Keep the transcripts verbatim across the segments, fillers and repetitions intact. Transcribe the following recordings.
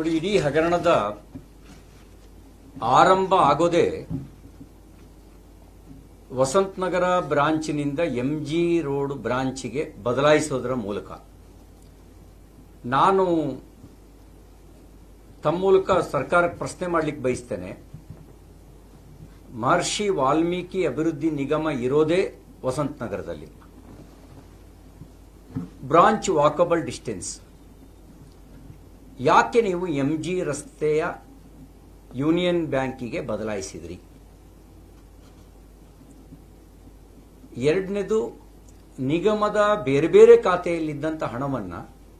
ನೋಡಿ, ಇಡೀ ಹಗರಣದ ಆರಂಭ ಆಗೋದೇ ವಸಂತ ನಗರ ಬ್ರಾಂಚಿನಿಂದ ಎಂಜಿ ರೋಡ್ ಬ್ರಾಂಚಿಗೆ ಬದಲಾಯಿಸೋದರ ಮೂಲಕ. ನಾನು ತಮ್ಮ ಮೂಲಕ ಸರ್ಕಾರಕ್ಕೆ ಪ್ರಶ್ನೆ ಮಾಡಲಿಕ್ಕೆ ಬಯಸ್ತೇನೆ. ಮಹರ್ಷಿ ವಾಲ್ಮೀಕಿ ಅಭಿವೃದ್ಧಿ ನಿಗಮ ಇರೋದೇ ವಸಂತ ನಗರದಲ್ಲಿ. Branch walkable distance. ಯಾಕೆ ನೀವು ಎಂಜಿ ರಸ್ತೆಯ ಯೂನಿಯನ್ ಬ್ಯಾಂಕಿಗೆ ಬದಲಾಯಿಸಿದ್ರಿ? ಎರಡನೇದು, ನಿಗಮದ ಬೇರೆ ಬೇರೆ ಖಾತೆಯಲ್ಲಿದ್ದಂಥ ಹಣವನ್ನ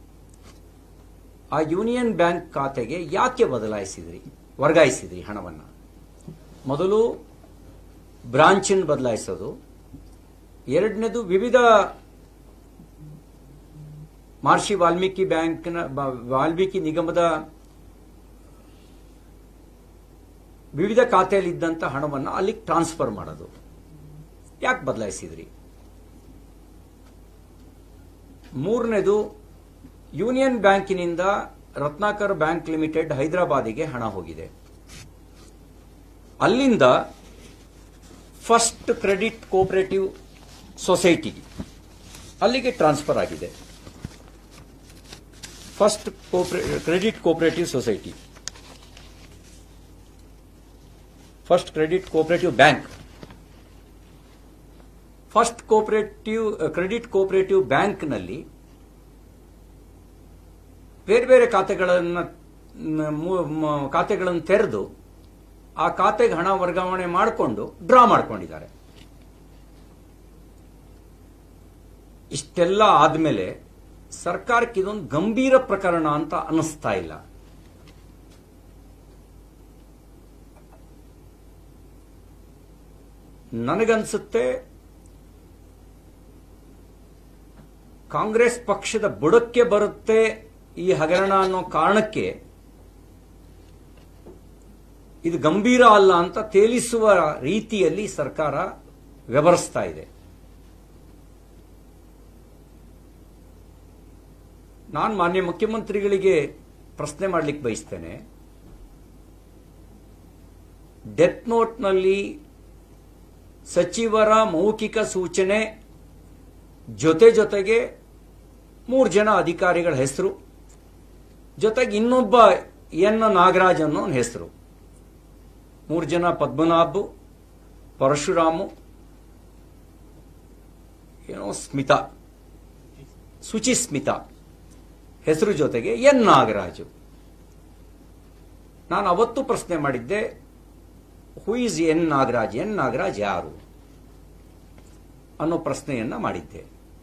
ಆ ಯೂನಿಯನ್ ಬ್ಯಾಂಕ್ ಖಾತೆಗೆ ಯಾಕೆ ಬದಲಾಯಿಸಿದ್ರಿ, ವರ್ಗಾಯಿಸಿದ್ರಿ ಹಣವನ್ನ? ಮೊದಲು ಬ್ರಾಂಚನ್ನು ಬದಲಾಯಿಸೋದು, ಎರಡನೇದು ವಿವಿಧ ಮಹರ್ಷಿ ವಾಲ್ಮೀಕಿ ಬ್ಯಾಂಕ್ನ ವಾಲ್ಮೀಕಿ ನಿಗಮದ ವಿವಿಧ ಖಾತೆಯಲ್ಲಿದ್ದಂಥ ಹಣವನ್ನು ಅಲ್ಲಿಗೆ ಟ್ರಾನ್ಸ್ಫರ್ ಮಾಡೋದು. ಯಾಕೆ ಬದಲಾಯಿಸಿದ್ರಿ? ಮೂರನೇದು, ಯೂನಿಯನ್ ಬ್ಯಾಂಕಿನಿಂದ ರತ್ನಾಕರ್ ಬ್ಯಾಂಕ್ ಲಿಮಿಟೆಡ್ ಹೈದರಾಬಾದಿಗೆ ಹಣ ಹೋಗಿದೆ. ಅಲ್ಲಿಂದ ಫಸ್ಟ್ ಕ್ರೆಡಿಟ್ ಕೋಆಪರೇಟಿವ್ ಸೊಸೈಟಿ ಅಲ್ಲಿಗೆ ಟ್ರಾನ್ಸ್ಫರ್ ಆಗಿದೆ. First credit cooperative society, first credit cooperative bank. First cooperative credit cooperative ಬ್ಯಾಂಕ್ನಲ್ಲಿ ಬೇರೆ ಬೇರೆ ಖಾತೆಗಳನ್ನು ಖಾತೆಗಳನ್ನು ತೆರೆದು ಆ ಖಾತೆಗೆ ಹಣ ವರ್ಗಾವಣೆ ಮಾಡಿಕೊಂಡು ಡ್ರಾ ಮಾಡ್ಕೊಂಡಿದ್ದಾರೆ. ಇಷ್ಟೆಲ್ಲ ಆದ್ಮೇಲೆ ಸರ್ಕಾರಕ್ಕೆ ಇದೊಂದು ಗಂಭೀರ ಪ್ರಕರಣ ಅಂತ ಅನ್ನಿಸ್ತಾ ಇಲ್ಲ. ನನಗನ್ಸುತ್ತೆ ಕಾಂಗ್ರೆಸ್ ಪಕ್ಷದ ಬುಡಕ್ಕೆ ಬರುತ್ತೆ ಈ ಹಗರಣ ಅನ್ನೋ ಕಾರಣಕ್ಕೆ ಇದು ಗಂಭೀರ ಅಲ್ಲ ಅಂತ ತೇಲಿಸುವ ರೀತಿಯಲ್ಲಿ ಸರ್ಕಾರ ವ್ಯವಹರಿಸ್ತಾ ಇದೆ. ನಾನು ಮಾನ್ಯ ಮುಖ್ಯಮಂತ್ರಿಗಳಿಗೆ ಪ್ರಶ್ನೆ ಮಾಡಲಿಕ್ಕೆ ಬಯಸ್ತೇನೆ. ಡೆತ್ ನೋಟ್ನಲ್ಲಿ ಸಚಿವರ ಮೌಖಿಕ ಸೂಚನೆ ಜೊತೆ ಜೊತೆಗೆ ಮೂರು ಜನ ಅಧಿಕಾರಿಗಳ ಹೆಸರು, ಜೊತೆಗೆ ಇನ್ನೊಬ್ಬ ಎನ್ ನಾಗರಾಜ್ ಅನ್ನೋ ಹೆಸರು, ಮೂರು ಜನ ಪದ್ಮನಾಭ್, ಪರಶುರಾಮು, ಏನೋ ಸ್ಮಿತಾ, ಸುಚಿ ಸ್ಮಿತಾ ಹೆಸರು ಜೊತೆಗೆ ಎನ್ ನಾಗರಾಜು. ನಾನು ಅವತ್ತು ಪ್ರಶ್ನೆ ಮಾಡಿದ್ದೆ, who is N Nagaraj, N Nagaraj ಯಾರು ಅನ್ನೋ ಪ್ರಶ್ನೆಯನ್ನ ಮಾಡಿದ್ದೆ.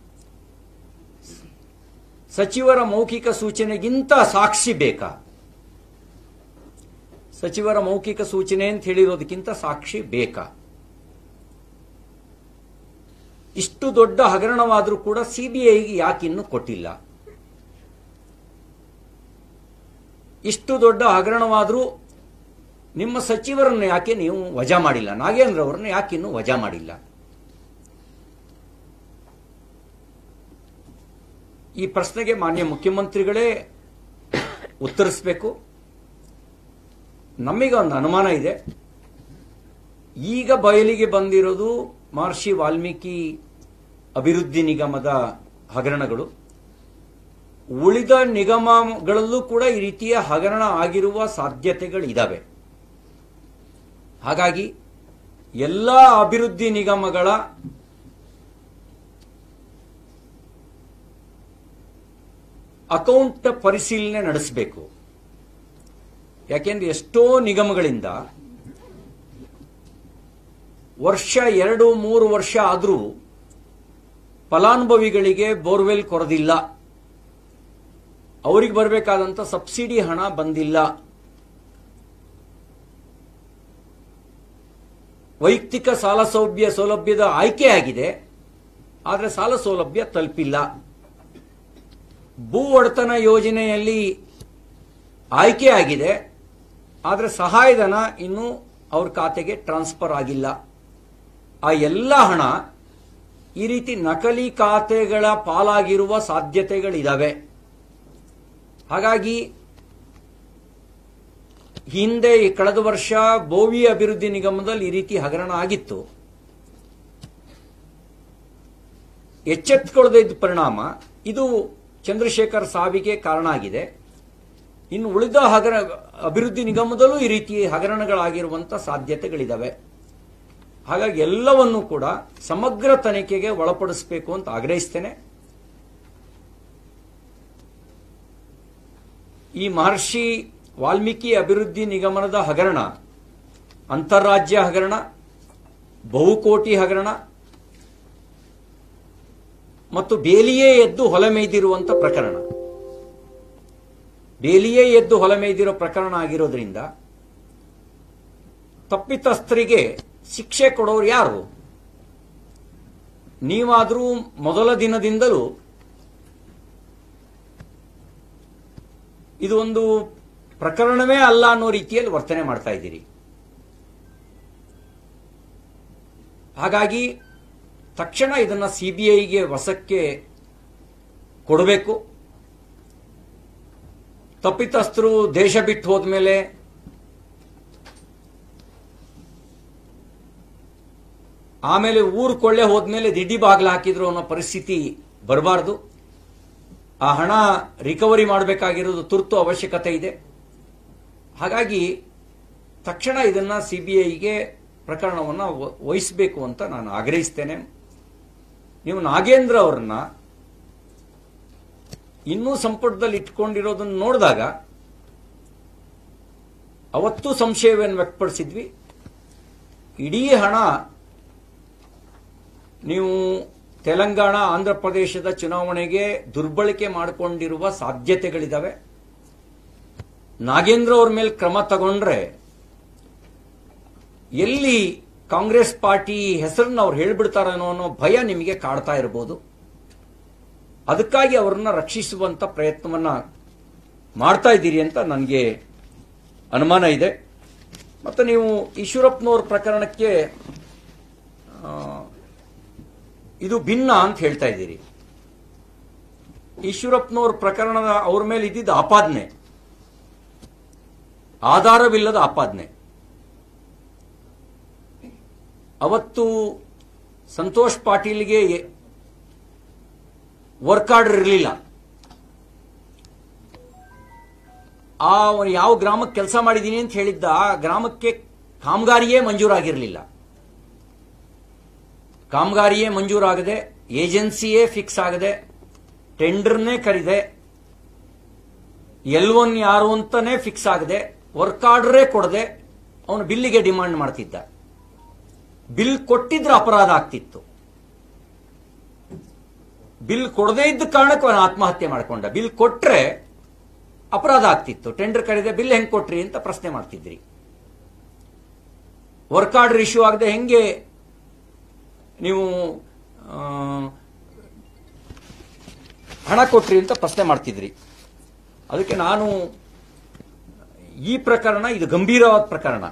ಸಚಿವರ ಮೌಖಿಕ ಸೂಚನೆಗಿಂತ ಸಾಕ್ಷಿ ಬೇಕಾ? ಸಚಿವರ ಮೌಖಿಕ ಸೂಚನೆ ಅಂತ ಹೇಳಿರೋದಕ್ಕಿಂತ ಸಾಕ್ಷಿ ಬೇಕಾ? ಇಷ್ಟು ದೊಡ್ಡ ಹಗರಣವಾದರೂ ಕೂಡ ಸಿಬಿಐಗೆ ಯಾಕೆ ಇನ್ನೂ ಕೊಟ್ಟಿಲ್ಲ? ಇಷ್ಟು ದೊಡ್ಡ ಹಗರಣವಾದರೂ ನಿಮ್ಮ ಸಚಿವರನ್ನು ಯಾಕೆ ನೀವು ವಜಾ ಮಾಡಿಲ್ಲ? ನಾಗೇಂದ್ರ ಅವರನ್ನು ಯಾಕೆ ಇನ್ನೂ ವಜಾ ಮಾಡಿಲ್ಲ? ಈ ಪ್ರಶ್ನೆಗೆ ಮಾನ್ಯ ಮುಖ್ಯಮಂತ್ರಿಗಳೇ ಉತ್ತರಿಸಬೇಕು. ನಮಗೆ ಒಂದು ಅನುಮಾನ ಇದೆ. ಈಗ ಬಯಲಿಗೆ ಬಂದಿರೋದು ಮಹರ್ಷಿ ವಾಲ್ಮೀಕಿ ಅಭಿವೃದ್ಧಿ ನಿಗಮದ ಹಗರಣಗಳು. ಉಳಿದ ನಿಗಮಗಳಲ್ಲೂ ಕೂಡ ಈ ರೀತಿಯ ಹಗರಣ ಆಗಿರುವ ಸಾಧ್ಯತೆಗಳಿದ್ದಾವೆ. ಹಾಗಾಗಿ ಎಲ್ಲ ಅಭಿವೃದ್ಧಿ ನಿಗಮಗಳ ಅಕೌಂಟ್ ಪರಿಶೀಲನೆ ನಡೆಸಬೇಕು. ಯಾಕೆಂದ್ರೆ ಎಷ್ಟೋ ನಿಗಮಗಳಿಂದ ವರ್ಷ ಎರಡು ಮೂರು ವರ್ಷ ಆದರೂ ಫಲಾನುಭವಿಗಳಿಗೆ ಬೋರ್ವೆಲ್ ಕೊರದಿಲ್ಲ, ಅವರಿಗೆ ಬರಬೇಕಾದಂತ ಸಬ್ಸಿಡಿ ಹಣ ಬಂದಿಲ್ಲ, ವೈಯಕ್ತಿಕ ಸಾಲ ಸೌಲಭ್ಯ ಸೌಲಭ್ಯದ ಆಯ್ಕೆ ಆಗಿದೆ, ಆದರೆ ಸಾಲ ಸೌಲಭ್ಯ ತಲುಪಿಲ್ಲ. ಭೂ ಒಡೆತನ ಯೋಜನೆಯಲ್ಲಿ ಆಯ್ಕೆ ಆಗಿದೆ, ಆದರೆ ಸಹಾಯಧನ ಇನ್ನೂ ಅವ್ರ ಖಾತೆಗೆ ಟ್ರಾನ್ಸ್ಫರ್ ಆಗಿಲ್ಲ. ಆ ಎಲ್ಲ ಹಣ ಈ ರೀತಿ ನಕಲಿ ಖಾತೆಗಳ ಪಾಲಾಗಿರುವ ಸಾಧ್ಯತೆಗಳಿದಾವೆ. ಹಾಗಾಗಿ ಹಿಂದೆ ಈ ಕಳೆದ ವರ್ಷ ಬೋವಿ ಅಭಿವೃದ್ಧಿ ನಿಗಮದಲ್ಲಿ ಈ ರೀತಿ ಹಗರಣ ಆಗಿತ್ತು. ಎಚ್ಚೆತ್ತುಕೊಳ್ಳದೆ ಇದ್ದ ಪರಿಣಾಮ ಇದು ಚಂದ್ರಶೇಖರ್ ಸಾವಿಗೆ ಕಾರಣ ಆಗಿದೆ. ಇನ್ನು ಉಳಿದ ಹಗರ ಅಭಿವೃದ್ಧಿ ನಿಗಮದಲ್ಲೂ ಈ ರೀತಿ ಹಗರಣಗಳಾಗಿರುವಂತಹ ಸಾಧ್ಯತೆಗಳಿದ್ದಾವೆ. ಹಾಗಾಗಿ ಎಲ್ಲವನ್ನೂ ಕೂಡ ಸಮಗ್ರ ತನಿಖೆಗೆ ಒಳಪಡಿಸಬೇಕು ಅಂತ ಆಗ್ರಹಿಸ್ತೇನೆ. ಈ ಮಹರ್ಷಿ ವಾಲ್ಮೀಕಿ ಅಭಿವೃದ್ಧಿ ನಿಗಮದ ಹಗರಣ ಅಂತಾರಾಜ್ಯ ಹಗರಣ, ಬಹುಕೋಟಿ ಹಗರಣ ಮತ್ತು ಬೇಲಿಯೇ ಎದ್ದು ಹೊಲಮೇಯ್ದಿರುವಂತ ಪ್ರಕರಣ. ಬೇಲಿಯೇ ಎದ್ದು ಹೊಲಮೇಯ್ದಿರೋ ಪ್ರಕರಣ ಆಗಿರೋದ್ರಿಂದ ತಪ್ಪಿತಸ್ಥರಿಗೆ ಶಿಕ್ಷೆ ಕೊಡೋರು ಯಾರು? ನೀವಾದರೂ ಮೊದಲ ದಿನದಿಂದಲೂ ಇದು ಒಂದು ಪ್ರಕರಣವೇ ಅಲ್ಲ ಅನ್ನೋ ರೀತಿಯಲ್ಲಿ ವರ್ತನೆ ಮಾಡ್ತಾ ಇದ್ದೀರಿ. ಹಾಗಾಗಿ ತಕ್ಷಣ ಇದನ್ನ ಸಿಬಿಐಗೆ ವಶಕ್ಕೆ ಕೊಡಬೇಕು. ತಪ್ಪಿತಸ್ಥರು ದೇಶ ಬಿಟ್ಟು ಹೋದ್ಮೇಲೆ ಆಮೇಲೆ ಊರು ಕೊಳ್ಳೆ ಹೋದ್ಮೇಲೆ ದಿಡ್ಡಿ ಬಾಗಿಲು ಹಾಕಿದ್ರು ಅನ್ನೋ ಪರಿಸ್ಥಿತಿ ಬರಬಾರದು. ಆ ಹಣ ರಿಕವರಿ ಮಾಡಬೇಕಾಗಿರೋದು ತುರ್ತು ಅವಶ್ಯಕತೆ ಇದೆ. ಹಾಗಾಗಿ ತಕ್ಷಣ ಇದನ್ನ ಸಿಬಿಐಗೆ ಪ್ರಕರಣವನ್ನು ವಹಿಸಬೇಕು ಅಂತ ನಾನು ಆಗ್ರಹಿಸ್ತೇನೆ. ನೀವು ನಾಗೇಂದ್ರ ಅವರನ್ನ ಇನ್ನೂ ಸಂಪುಟದಲ್ಲಿ ಇಟ್ಕೊಂಡಿರೋದನ್ನು ನೋಡಿದಾಗ ಅವತ್ತು ಸಂಶಯವನ್ನು ವ್ಯಕ್ತಪಡಿಸಿದ್ವಿ. ಇಡೀ ಹಣ ನೀವು ತೆಲಂಗಾಣ ಆಂಧ್ರ ಪ್ರದೇಶದ ಚುನಾವಣೆಗೆ ದುರ್ಬಳಕೆ ಮಾಡಿಕೊಂಡಿರುವ ಸಾಧ್ಯತೆಗಳಿದ್ದಾವೆ. ನಾಗೇಂದ್ರ ಅವ್ರ ಮೇಲೆ ಕ್ರಮ ತಗೊಂಡ್ರೆ ಎಲ್ಲಿ ಕಾಂಗ್ರೆಸ್ ಪಾರ್ಟಿ ಹೆಸರನ್ನು ಅವ್ರು ಹೇಳ್ಬಿಡ್ತಾರೇನೋ ಅನ್ನೋ ಭಯ ನಿಮಗೆ ಕಾಡ್ತಾ ಇರಬಹುದು. ಅದಕ್ಕಾಗಿ ಅವರನ್ನ ರಕ್ಷಿಸುವಂತ ಪ್ರಯತ್ನವನ್ನ ಮಾಡ್ತಾ ಇದ್ದೀರಿ ಅಂತ ನನಗೆ ಅನುಮಾನ ಇದೆ. ಮತ್ತು ನೀವು ಈಶ್ವರಪ್ಪನವ್ರ ಪ್ರಕರಣಕ್ಕೆ ಇದು ಭಿನ್ನ ಅಂತ ಹೇಳ್ತಾ ಇದ್ದೀರಿ. ಈಶ್ವರಪ್ಪನವ್ರ ಪ್ರಕರಣದ ಅವ್ರ ಮೇಲೆ ಇದ್ದಿದ್ದ ಆಪಾದನೆ ಆಧಾರವಿಲ್ಲದ ಆಪಾದನೆ. ಅವತ್ತು ಸಂತೋಷ್ ಪಾಟೀಲ್ಗೆ ವರ್ಕ್ ಆರ್ಡರ್ ಇರಲಿಲ್ಲ. ಆ ಯಾವ ಗ್ರಾಮಕ್ಕೆ ಕೆಲಸ ಮಾಡಿದ್ದೀನಿ ಅಂತ ಹೇಳಿದ್ದ ಆ ಗ್ರಾಮಕ್ಕೆ ಕಾಮಗಾರಿಯೇ ಮಂಜೂರಾಗಿರಲಿಲ್ಲ. ಕಾಮಗಾರಿಯೇ ಮಂಜೂರಾಗದೆ, ಏಜೆನ್ಸಿಯೇ ಫಿಕ್ಸ್ ಆಗದೆ, ಟೆಂಡರ್ನೇ ಕರಿದೆ, ಎಲ್ ಒನ್ ಯಾರು ಅಂತಾನೆ ಫಿಕ್ಸ್ ಆಗದೆ, ವರ್ಕ್ ಆರ್ಡರೇ ಕೊಡದೆ ಅವನು ಬಿಲ್ಲಿಗೆ ಡಿಮಾಂಡ್ ಮಾಡ್ತಿದ್ದ. ಬಿಲ್ ಕೊಟ್ಟಿದ್ರೆ ಅಪರಾಧ ಆಗ್ತಿತ್ತು. ಬಿಲ್ ಕೊಡದೇ ಇದ್ದ ಕಾರಣಕ್ಕೆ ಅವನು ಆತ್ಮಹತ್ಯೆ ಮಾಡಿಕೊಂಡ. ಬಿಲ್ ಕೊಟ್ರೆ ಅಪರಾಧ ಆಗ್ತಿತ್ತು. ಟೆಂಡರ್ ಕರೆದೆ, ಬಿಲ್ ಹೆಂಗ್ ಕೊಟ್ರಿ ಅಂತ ಪ್ರಶ್ನೆ ಮಾಡ್ತಿದ್ರಿ. ವರ್ಕ್ ಆರ್ಡರ್ ಇಶ್ಯೂ ಆಗದೆ ಹೆಂಗೆ ನೀವು ಹಣ ಕೊಟ್ರಿ ಅಂತ ಪ್ರಶ್ನೆ ಮಾಡ್ತಿದ್ರಿ. ಅದಕ್ಕೆ ನಾನು ಈ ಪ್ರಕರಣ ಇದು ಗಂಭೀರವಾದ ಪ್ರಕರಣ.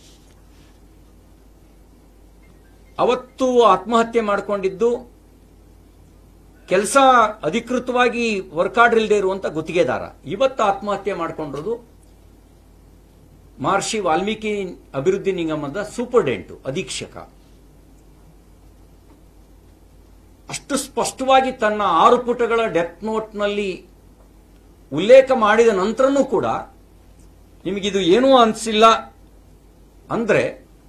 ಅವತ್ತು ಆತ್ಮಹತ್ಯೆ ಮಾಡಿಕೊಂಡಿದ್ದು ಕೆಲಸ ಅಧಿಕೃತವಾಗಿ ವರ್ಕ್ ಆರ್ಡರ್ ಇಲ್ಲದೆ ಇರುವಂತ ಗುತ್ತಿಗೆದಾರ. ಇವತ್ತು ಆತ್ಮಹತ್ಯೆ ಮಾಡಿಕೊಂಡಿರೋದು ಮಹರ್ಷಿ ವಾಲ್ಮೀಕಿ ಅಭಿವೃದ್ಧಿ ನಿಗಮದ ಸೂಪರ್ಡೆಂಟು, ಅಧೀಕ್ಷಕ. ಅಷ್ಟು ಸ್ಪಷ್ಟವಾಗಿ ತನ್ನ ಆರು ಪುಟಗಳ ಡೆತ್ ನೋಟ್ನಲ್ಲಿ ಉಲ್ಲೇಖ ಮಾಡಿದ ನಂತರನೂ ಕೂಡ ನಿಮಗಿದು ಏನೂ ಅನಿಸಿಲ್ಲ ಅಂದ್ರೆ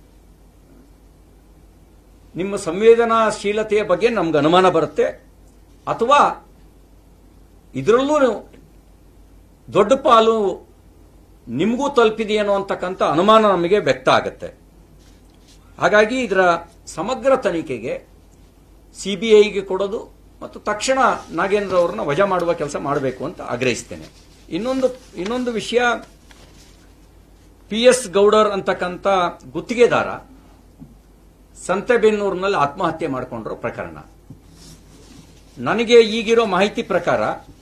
ನಿಮ್ಮ ಸಂವೇದನಾಶೀಲತೆಯ ಬಗ್ಗೆ ನಮ್ಗೆ ಅನುಮಾನ ಬರುತ್ತೆ. ಅಥವಾ ಇದರಲ್ಲೂ ದೊಡ್ಡ ಪಾಲು ನಿಮಗೂ ತಲುಪಿದೆಯೇನೋ ಅಂತಕ್ಕಂಥ ಅನುಮಾನ ನಮಗೆ ವ್ಯಕ್ತ ಆಗುತ್ತೆ. ಹಾಗಾಗಿ ಇದರ ಸಮಗ್ರ ತನಿಖೆಗೆ ಸಿಬಿಐಗೆ ಕೊಡೋದು ಮತ್ತು ತಕ್ಷಣ ನಾಗೇಂದ್ರ ಅವರನ್ನ ವಜಾ ಮಾಡುವ ಕೆಲಸ ಮಾಡಬೇಕು ಅಂತ ಆಗ್ರಹಿಸ್ತೇನೆ. ಇನ್ನೊಂದು ಇನ್ನೊಂದು ವಿಷಯ, ಪಿ ಎಸ್ ಗೌಡರ್ ಅಂತಕ್ಕಂಥ ಗುತ್ತಿಗೆದಾರ ಸಂತೆಬೆನ್ನೂರಿನಲ್ಲಿ ಆತ್ಮಹತ್ಯೆ ಮಾಡಿಕೊಂಡಿರೋ ಪ್ರಕರಣ. ನನಗೆ ಈಗಿರೋ ಮಾಹಿತಿ ಪ್ರಕಾರ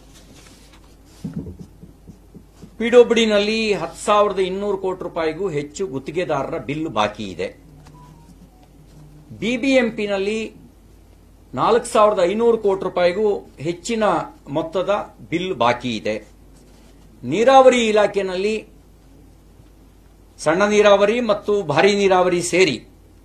ಪಿಡಬ್ಲ್ಯೂಡಿನಲ್ಲಿ ಹತ್ತು ಸಾವಿರದ ಇನ್ನೂರು ಕೋಟಿ ರೂಪಾಯಿಗೂ ಹೆಚ್ಚು ಗುತ್ತಿಗೆದಾರರ ಬಿಲ್ ಬಾಕಿ ಇದೆ. ಬಿಬಿಎಂಪಿನಲ್ಲಿ ನಾಲ್ಕು ಸಾವಿರದ ಐನೂರು ಕೋಟಿ ರೂಪಾಯಿಗೂ ಹೆಚ್ಚಿನ ಮೊತ್ತದ ಬಿಲ್ ಬಾಕಿ ಇದೆ. ನೀರಾವರಿ ಇಲಾಖೆಯಲ್ಲಿ ಸಣ್ಣ ನೀರಾವರಿ ಮತ್ತು ಭಾರಿ ನೀರಾವರಿ ಸೇರಿ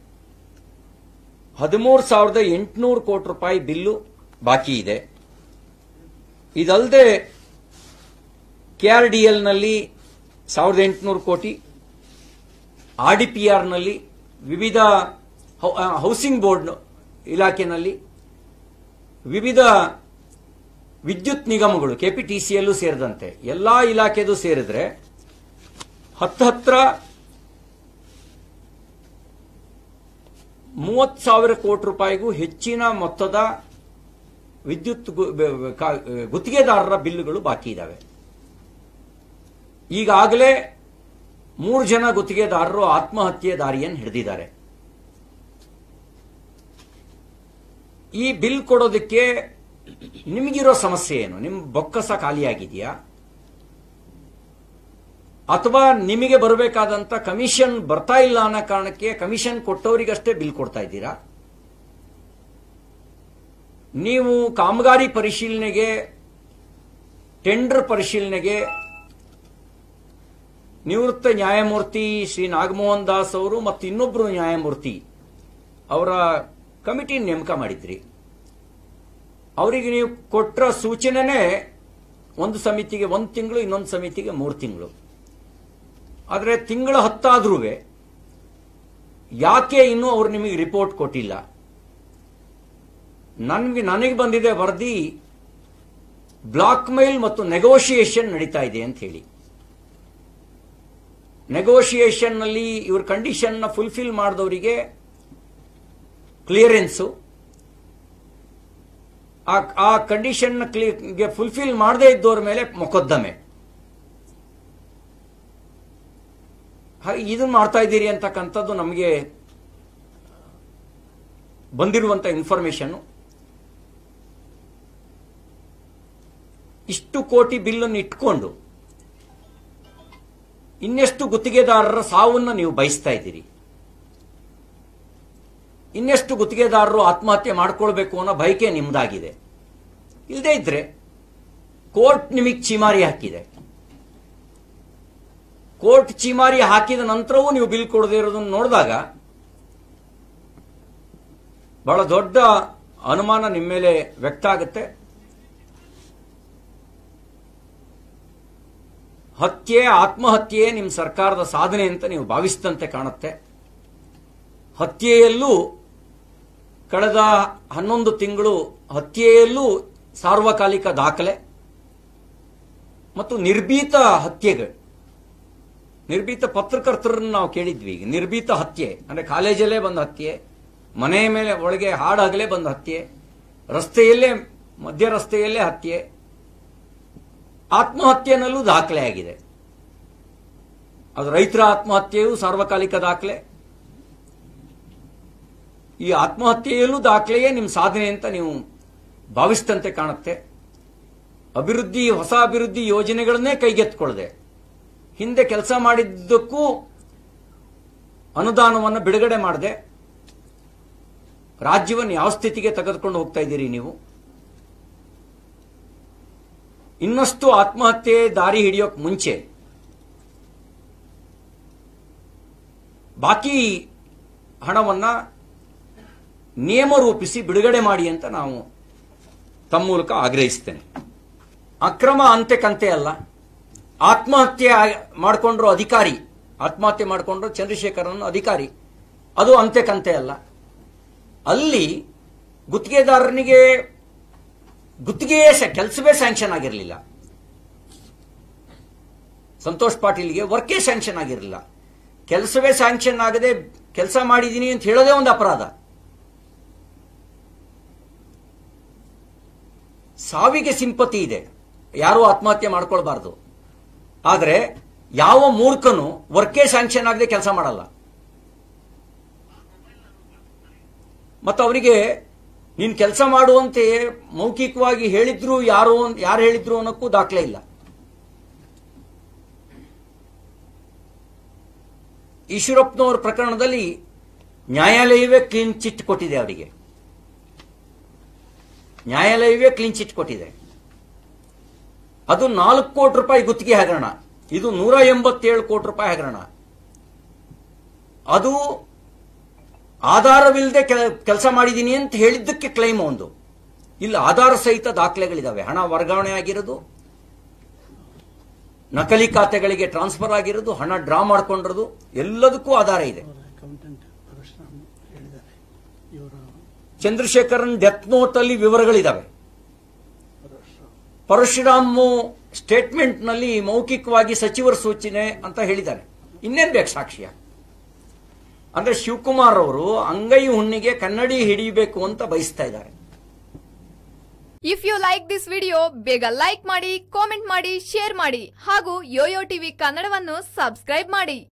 ಹದಿಮೂರು ಸಾವಿರದ ಎಂಟುನೂರು ಕೋಟಿ ರೂಪಾಯಿ ಬಿಲ್ಲು ಬಾಕಿ ಇದೆ. ಇದಲ್ಲದೆ ಕೆಆರ್ಡಿಎಲ್ನಲ್ಲಿ ಸಾವಿರದ ಎಂಟುನೂರು ಕೋಟಿ, ಆರ್ಡಿಪಿಆರ್ನಲ್ಲಿ, ವಿವಿಧ ಹೌಸಿಂಗ್ ಬೋರ್ಡ್ ಇಲಾಖೆಯಲ್ಲಿ, ವಿವಿಧ ವಿದ್ಯುತ್ ನಿಗಮಗಳು ಕೆಪಿಟಿಸಿಯಲ್ಲೂ ಸೇರಿದಂತೆ ಎಲ್ಲಾ ಇಲಾಖೆದು ಸೇರಿದ್ರೆ ಹತ್ತು ಹತ್ರ ಮೂವತ್ತು ಸಾವಿರ ಕೋಟಿ ರೂಪಾಯಿಗೂ ಹೆಚ್ಚಿನ ಮೊತ್ತದ ವಿದ್ಯುತ್ ಗುತ್ತಿಗೆದಾರರ ಬಿಲ್ಲುಗಳು ಬಾಕಿ ಇದ್ದಾವೆ. ಈಗಾಗಲೇ ಮೂರು ಜನ ಗುತ್ತಿಗೆದಾರರು ಆತ್ಮಹತ್ಯೆ ದಾರಿಯನ್ನು ಹಿಡಿದಿದ್ದಾರೆ. ಈ ಬಿಲ್ ಕೊಡೋದಕ್ಕೆ ನಿಮಗಿರೋ ಸಮಸ್ಯೆ ಏನು? ನಿಮ್ಮ ಬೊಕ್ಕಸ ಖಾಲಿಯಾಗಿದೆಯಾ ಅಥವಾ ನಿಮಗೆ ಬರಬೇಕಾದಂತ ಕಮಿಷನ್ ಬರ್ತಾ ಇಲ್ಲ ಅನ್ನೋ ಕಾರಣಕ್ಕೆ ಕಮಿಷನ್ ಕೊಟ್ಟವರಿಗಷ್ಟೇ ಬಿಲ್ ಕೊಡ್ತಾ ಇದ್ದೀರಾ? ನೀವು ಕಾಮಗಾರಿ ಪರಿಶೀಲನೆಗೆ, ಟೆಂಡರ್ ಪರಿಶೀಲನೆಗೆ ನಿವೃತ್ತ ನ್ಯಾಯಮೂರ್ತಿ ಶ್ರೀ ನಾಗಮೋಹನ್ ದಾಸ್ ಅವರು ಮತ್ತು ಇನ್ನೊಬ್ಬರು ನ್ಯಾಯಮೂರ್ತಿ ಅವರ ಕಮಿಟಿ ನೇಮಕ ಮಾಡಿದ್ರಿ. ಅವರಿಗೆ ನೀವು ಕೊಟ್ಟ ಸೂಚನೆನೇ ಒಂದು ಸಮಿತಿಗೆ ಒಂದು ತಿಂಗಳು, ಇನ್ನೊಂದು ಸಮಿತಿಗೆ ಮೂರು ತಿಂಗಳು. ಆದರೆ ತಿಂಗಳ ಹತ್ತಾದ್ರೂ ಯಾಕೆ ಇನ್ನೂ ಅವರು ನಿಮಗೆ ರಿಪೋರ್ಟ್ ಕೊಟ್ಟಿಲ್ಲ? ನನಗೆ ನನಗೆ ಬಂದಿದೆ ವರದಿ, ಬ್ಲಾಕ್ ಮೇಲ್ ಮತ್ತು ನೆಗೋಷಿಯೇಷನ್ ನಡೀತಾ ಇದೆ ಅಂತ ಹೇಳಿ. ನೆಗೋಷಿಯೇಷನ್ ನಲ್ಲಿ ಇವ್ರ ಕಂಡೀಷನ್ ನ ಫುಲ್ಫಿಲ್ ಮಾಡಿದವರಿಗೆ ಕ್ಲಿಯರೆನ್ಸು, ಆ ಕಂಡೀಷನ್ ಫುಲ್ಫಿಲ್ ಮಾಡದೇ ಇದ್ದವ್ರ ಮೇಲೆ ಮೊಕದ್ದಮೆ. ಹಾಗೆ ಇದನ್ನು ಮಾಡ್ತಾ ಇದ್ದೀರಿ ಅಂತಕ್ಕಂಥದ್ದು ನಮಗೆ ಬಂದಿರುವಂತ ಇನ್ಫಾರ್ಮೇಶನ್. ಇಷ್ಟು ಕೋಟಿ ಬಿಲ್ಲನ್ನು ಇಟ್ಕೊಂಡು ಇನ್ನೆಷ್ಟು ಗುತ್ತಿಗೆದಾರರ ಸಾವನ್ನು ನೀವು ಬಯಸ್ತಾ ಇದ್ದೀರಿ? ಇನ್ನೆಷ್ಟು ಗುತ್ತಿಗೆದಾರರು ಆತ್ಮಹತ್ಯೆ ಮಾಡ್ಕೊಳ್ಬೇಕು ಅನ್ನೋ ಬಯಕೆ ನಿಮ್ದಾಗಿದೆ. ಇಲ್ಲದೇ ಇದ್ರೆ ಕೋರ್ಟ್ ನಿಮಗೆ ಚೀಮಾರಿ ಹಾಕಿದೆ. ಕೋರ್ಟ್ ಚೀಮಾರಿ ಹಾಕಿದ ನಂತರವೂ ನೀವು ಬಿಲ್ ಕೊಡದೇ ಇರೋದನ್ನು ನೋಡಿದಾಗ ಬಹಳ ದೊಡ್ಡ ಅನುಮಾನ ನಿಮ್ಮ ಮೇಲೆ ವ್ಯಕ್ತ ಆಗುತ್ತೆ. ಹತ್ಯೆ, ಆತ್ಮಹತ್ಯೆ ನಿಮ್ಮ ಸರ್ಕಾರದ ಸಾಧನೆ ಅಂತ ನೀವು ಭಾವಿಸಿದಂತೆ ಕಾಣುತ್ತೆ. ಹತ್ಯೆಯಲ್ಲೂ ಕಳೆದ ಹನ್ನೊಂದು ತಿಂಗಳು ಹತ್ಯೆಯಲ್ಲೂ ಸಾರ್ವಕಾಲಿಕ ದಾಖಲೆ ಮತ್ತು ನಿರ್ಭೀತ ಹತ್ಯೆಗಳು, ನಿರ್ಭೀತ ಪತ್ರಕರ್ತರನ್ನು ನಾವು ಕೇಳಿದ್ವಿ. ಈಗ ನಿರ್ಭೀತ ಹತ್ಯೆ ಅಂದ್ರೆ ಕಾಲೇಜಲ್ಲೇ ಬಂದ ಹತ್ಯೆ, ಮನೆಯ ಮೇಲೆ ಒಳಗೆ ಹಾಡಾಗಲೇ ಬಂದ ಹತ್ಯೆ, ರಸ್ತೆಯಲ್ಲೇ ಮಧ್ಯ ರಸ್ತೆಯಲ್ಲೇ ಹತ್ಯೆ, ಆತ್ಮಹತ್ಯೆನಲ್ಲೂ ದಾಖಲೆ ಆಗಿದೆ. ಅದು ರೈತರ ಆತ್ಮಹತ್ಯೆಯೂ ಸಾರ್ವಕಾಲಿಕ ದಾಖಲೆ. ಈ ಆತ್ಮಹತ್ಯೆಯಲ್ಲೂ ದಾಖಲೆಯೇ ನಿಮ್ಮ ಸಾಧನೆ ಅಂತ ನೀವು ಭಾವಿಸಿದಂತೆ ಕಾಣುತ್ತೆ. ಅಭಿವೃದ್ಧಿ, ಹೊಸ ಅಭಿವೃದ್ಧಿ ಯೋಜನೆಗಳನ್ನೇ ಕೈಗೆತ್ತಿಕೊಳ್ಳದೆ ಹಿಂದೆ ಕೆಲಸ ಮಾಡಿದ್ದಕ್ಕೂ ಅನುದಾನವನ್ನು ಬಿಡುಗಡೆ ಮಾಡದೆ ರಾಜ್ಯವನ್ನು ಯಾವ ಸ್ಥಿತಿಗೆ ತೆಗೆದುಕೊಂಡು ಹೋಗ್ತಾ ಇದ್ದೀರಿ ನೀವು? ಇನ್ನಷ್ಟು ಆತ್ಮಹತ್ಯೆ ದಾರಿ ಹಿಡಿಯೋಕ್ ಮುಂಚೆ ಬಾಕಿ ಹಣವನ್ನ ನಿಯಮ ರೂಪಿಸಿ ಬಿಡುಗಡೆ ಮಾಡಿ ಅಂತ ನಾವು ತಮ್ಮ ಮೂಲಕ ಆಗ್ರಹಿಸ್ತೇನೆ. ಅಕ್ರಮ ಅಂತೆ ಕಂತೆ ಅಲ್ಲ. ಆತ್ಮಹತ್ಯೆ ಮಾಡಿಕೊಂಡ್ರು ಅಧಿಕಾರಿ, ಆತ್ಮಹತ್ಯೆ ಮಾಡಿಕೊಂಡ್ರು ಚಂದ್ರಶೇಖರನ್ ಅಧಿಕಾರಿ, ಅದು ಅಂತೆ ಕಂತೆ ಅಲ್ಲ. ಅಲ್ಲಿ ಗುತ್ತಿಗೆದಾರನಿಗೆ ಗುತ್ತಿಗೆಯೇ ಕೆಲಸವೇ ಸ್ಯಾಂಕ್ಷನ್ ಆಗಿರಲಿಲ್ಲ. ಸಂತೋಷ್ ಪಾಟೀಲ್ಗೆ ವರ್ಕೇ ಸ್ಯಾಂಕ್ಷನ್ ಆಗಿರಲಿಲ್ಲ. ಕೆಲಸವೇ ಸ್ಯಾಂಕ್ಷನ್ ಆಗದೆ ಕೆಲಸ ಮಾಡಿದೀನಿ ಅಂತ ಹೇಳೋದೇ ಒಂದು ಅಪರಾಧ. ಸಾವಿಗೆ ಸಿಂಪತಿ ಇದೆ, ಯಾರೂ ಆತ್ಮಹತ್ಯೆ ಮಾಡ್ಕೊಳ್ಬಾರ್ದು. ಆದರೆ ಯಾವ ಮೂರ್ಖನು ವರ್ಕೇ ಸ್ಯಾಂಕ್ಷನ್ ಆಗದೆ ಕೆಲಸ ಮಾಡಲ್ಲ. ಮತ್ತು ಅವರಿಗೆ ನೀನು ಕೆಲಸ ಮಾಡುವಂತೆ ಮೌಖಿಕವಾಗಿ ಹೇಳಿದ್ರು, ಯಾರು ಯಾರು ಹೇಳಿದ್ರು ಅನ್ನೋಕ್ಕೂ ದಾಖಲೆ ಇಲ್ಲ. ಈಶ್ವರಪ್ಪನವರ ಪ್ರಕರಣದಲ್ಲಿ ನ್ಯಾಯಾಲಯವೇ ಕ್ಲೀನ್ ಚಿಟ್ ಕೊಟ್ಟಿದೆ. ಅವರಿಗೆ ನ್ಯಾಯಾಲಯವೇ ಕ್ಲೀನ್ ಚಿಟ್ ಕೊಟ್ಟಿದೆ. ಅದು ನಾಲ್ಕು ಕೋಟಿ ರೂಪಾಯಿ ಗುತ್ತಿಗೆ ಹಗರಣ, ಇದು ನೂರ ಎಂಬತ್ತೇಳು ಕೋಟಿ ರೂಪಾಯಿ ಹಗರಣ. ಅದು ಆಧಾರವಿಲ್ಲದೆ ಕೆಲಸ ಮಾಡಿದ್ದೀನಿ ಅಂತ ಹೇಳಿದ್ದಕ್ಕೆ ಕ್ಲೈಮ್ ಒಂದು. ಇಲ್ಲ, ಆಧಾರ ಸಹಿತ ದಾಖಲೆಗಳಿದಾವೆ. ಹಣ ವರ್ಗಾವಣೆ ಆಗಿರೋದು, ನಕಲಿ ಖಾತೆಗಳಿಗೆ ಟ್ರಾನ್ಸ್ಫರ್ ಆಗಿರೋದು, ಹಣ ಡ್ರಾ ಮಾಡ್ಕೊಂಡಿರೋದು, ಎಲ್ಲದಕ್ಕೂ ಆಧಾರ ಇದೆ. ಚಂದ್ರಶೇಖರನ್ ಡೆತ್ ನೋಟ್ ಅಲ್ಲಿ ವಿವರಗಳಿದಾವೆ. ಪರಶುರಾಮ್ ಸ್ಟೇಟ್ಮೆಂಟ್ ನಲ್ಲಿ ಮೌಖಿಕವಾಗಿ ಸಚಿವರ ಸೂಚನೆ ಅಂತ ಹೇಳಿದ್ದಾರೆ. ಇನ್ನೇನ್ ಬೇಕು ಸಾಕ್ಷ್ಯ? ಅಂದ್ರೆ ಶಿವಕುಮಾರ್ ಅವರು ಅಂಗೈ ಹುಣ್ಣಿಗೆ ಕನ್ನಡಿ ಹಿಡಿಯಬೇಕು ಅಂತ ಬಯಸ್ತಾ ಇದ್ದಾರೆ. If you like this video ಬೇಗ ಲೈಕ್ ಮಾಡಿ, ಕಾಮೆಂಟ್ ಮಾಡಿ, ಶೇರ್ ಮಾಡಿ ಹಾಗೂ ಯೋಯೋ ಟಿವಿ ಕನ್ನಡವನ್ನು ಸಬ್ಸ್ಕ್ರೈಬ್ ಮಾಡಿ.